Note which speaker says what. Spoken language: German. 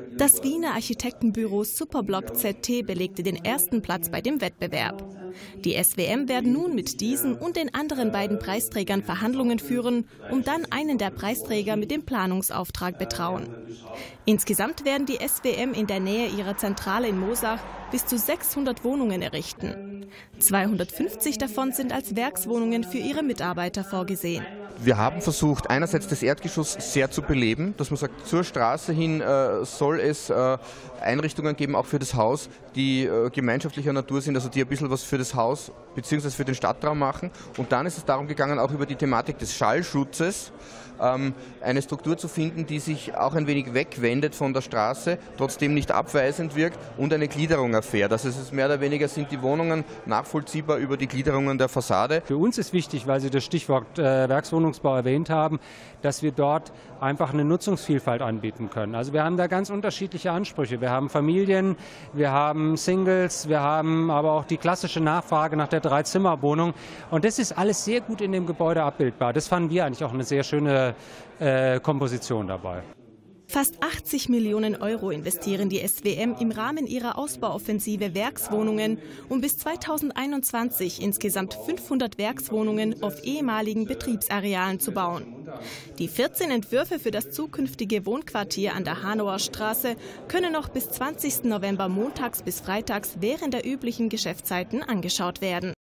Speaker 1: Das Wiener Architektenbüro Superblock ZT belegte den ersten Platz bei dem Wettbewerb. Die SWM werden nun mit diesem und den anderen beiden Preisträgern Verhandlungen führen, um dann einen der Preisträger mit dem Planungsauftrag betrauen. Insgesamt werden die SWM in der Nähe ihrer Zentrale in Moosach bis zu 600 Wohnungen errichten. 250 davon sind als Werkswohnungen für ihre Mitarbeiter vorgesehen.
Speaker 2: Wir haben versucht, einerseits das Erdgeschoss sehr zu beleben, dass man sagt, zur Straße hin soll es Einrichtungen geben, auch für das Haus, die gemeinschaftlicher Natur sind, also die ein bisschen was für das Haus bzw. für den Stadtraum machen. Und dann ist es darum gegangen, auch über die Thematik des Schallschutzes eine Struktur zu finden, die sich auch ein wenig wegwendet von der Straße, trotzdem nicht abweisend wirkt und eine Gliederung erfährt. Also es ist mehr oder weniger sind die Wohnungen nachvollziehbar über die Gliederungen der Fassade.
Speaker 3: Für uns ist wichtig, weil Sie das Stichwort Werkswohnungsbau erwähnt haben, dass wir dort einfach eine Nutzungsvielfalt anbieten können. Also wir haben da ganz unterschiedliche Ansprüche. Wir haben Familien, wir haben Singles, wir haben aber auch die klassische Nachfrage nach der Dreizimmerwohnung. Und das ist alles sehr gut in dem Gebäude abbildbar. Das fanden wir eigentlich auch eine sehr schöne Komposition dabei.
Speaker 1: Fast 80 Millionen Euro investieren die SWM im Rahmen ihrer Ausbauoffensive Werkswohnungen, um bis 2021 insgesamt 500 Werkswohnungen auf ehemaligen Betriebsarealen zu bauen. Die 14 Entwürfe für das zukünftige Wohnquartier an der Hanauer Straße können noch bis 20. November montags bis freitags während der üblichen Geschäftszeiten angeschaut werden.